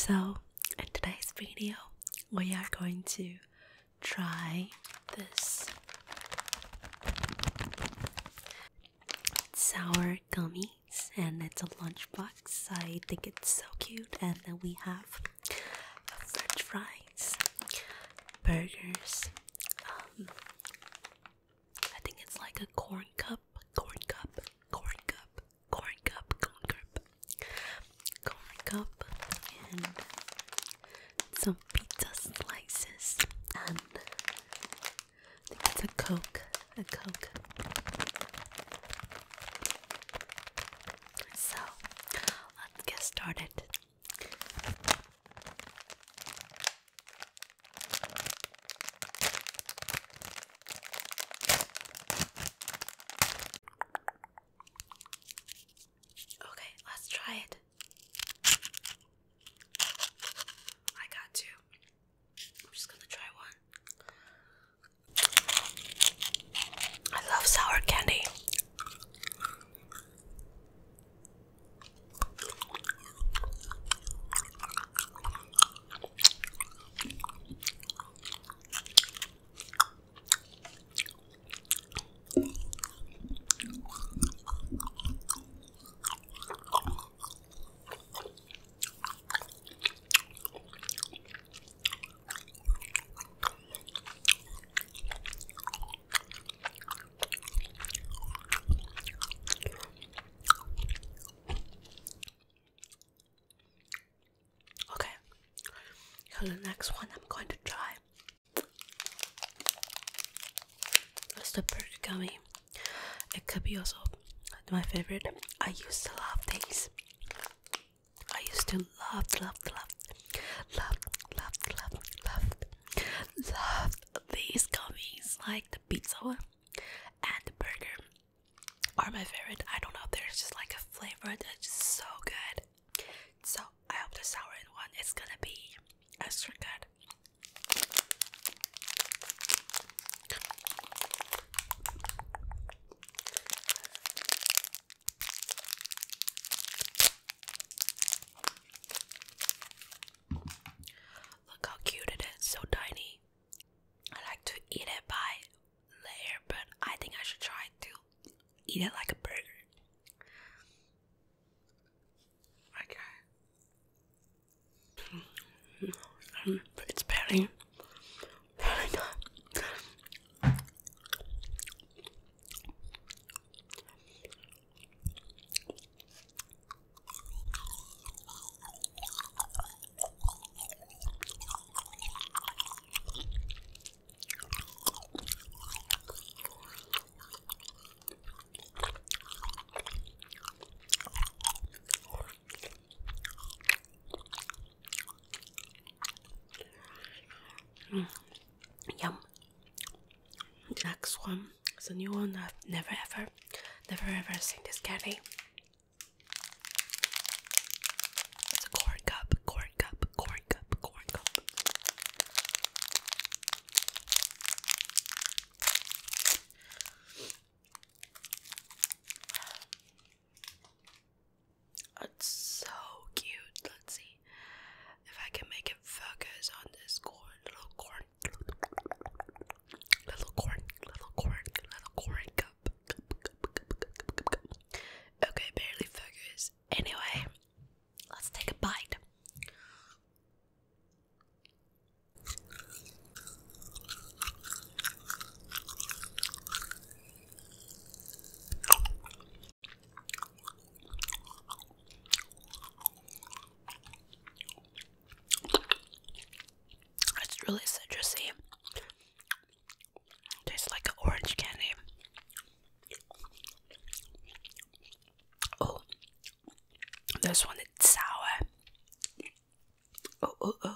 So, in today's video, we are going to try this sour gummies, and it's a lunchbox. I think it's so cute. And then we have French fries, burgers. I think it's like a corn cup, and some pizza slices, and I think it's a Coke. So let's get started. Okay, let's try it. I got two. I'm just gonna try one. I love sour candy. Okay, so the next one I'm going to try is the burger gummy. It could be also my favorite. I used to love these. I used to love these gummies. Like the pizza one and the burger are my favorite. I don't know, there's just like a flavor that's just so good. So I hope the sour one is gonna be extra good. Look how cute it is, so tiny. I like to eat it by layer, but I think I should try to eat it like a burger. Okay. It's very good. Yum. Next one is a new one. I've never ever seen this candy. It's a corn cup. It's so cute. Let's see if I can make it focus on this little corn cup. Okay, barely focus. Anyway, let's take a bite. It's really citrusy. Tastes like an orange candy. Oh, this one is sour. Oh.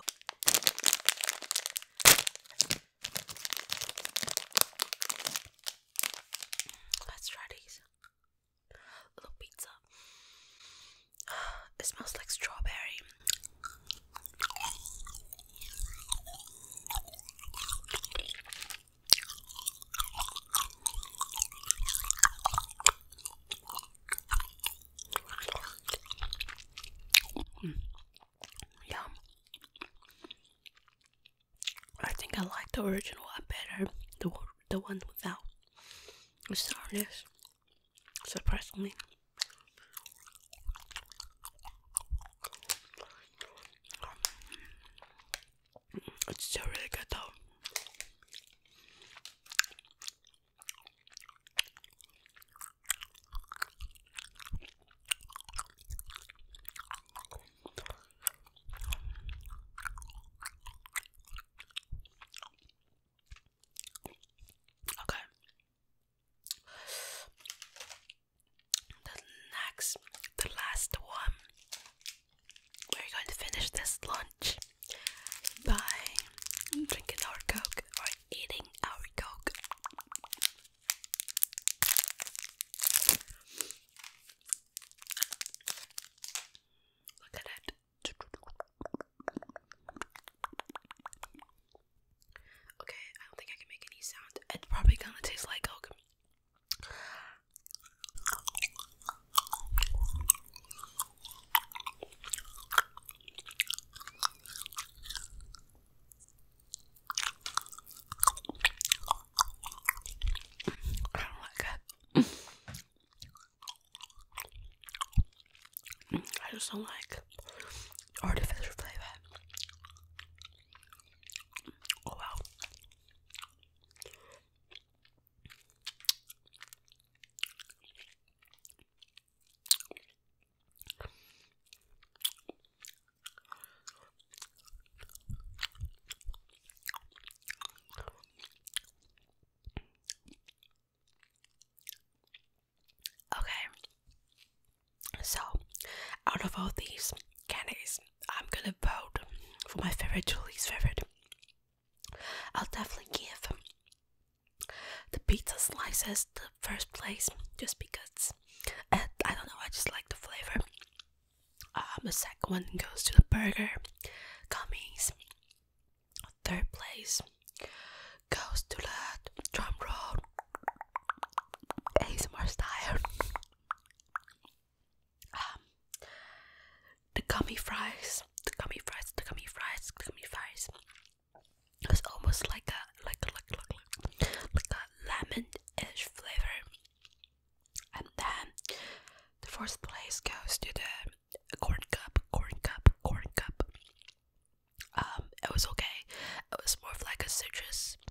Let's try these. Little pizza. It smells like strawberry. Yum. think I like the original one better. The one without the sourness, surprisingly. It's still really good though. Okay. The last one. We're going to finish this lunch by drinking our Coke or eating our Coke. Look at it. Okay, I don't think I can make any sound. It's probably gonna taste like Coke. I don't like it. I just don't like artificial flavor. Oh wow. Okay, so out of all these candies, I'm gonna vote for my favorite to least favorite. I'll definitely give the pizza slices the first place, just because I don't know, I just like the flavor. The second one goes to the burger gummies. Third place goes to the drum roll ASMR style. The gummy fries. It's almost like a lemon-ish flavor. And then the fourth place goes to the corn cup. It was okay. It was more of like a citrus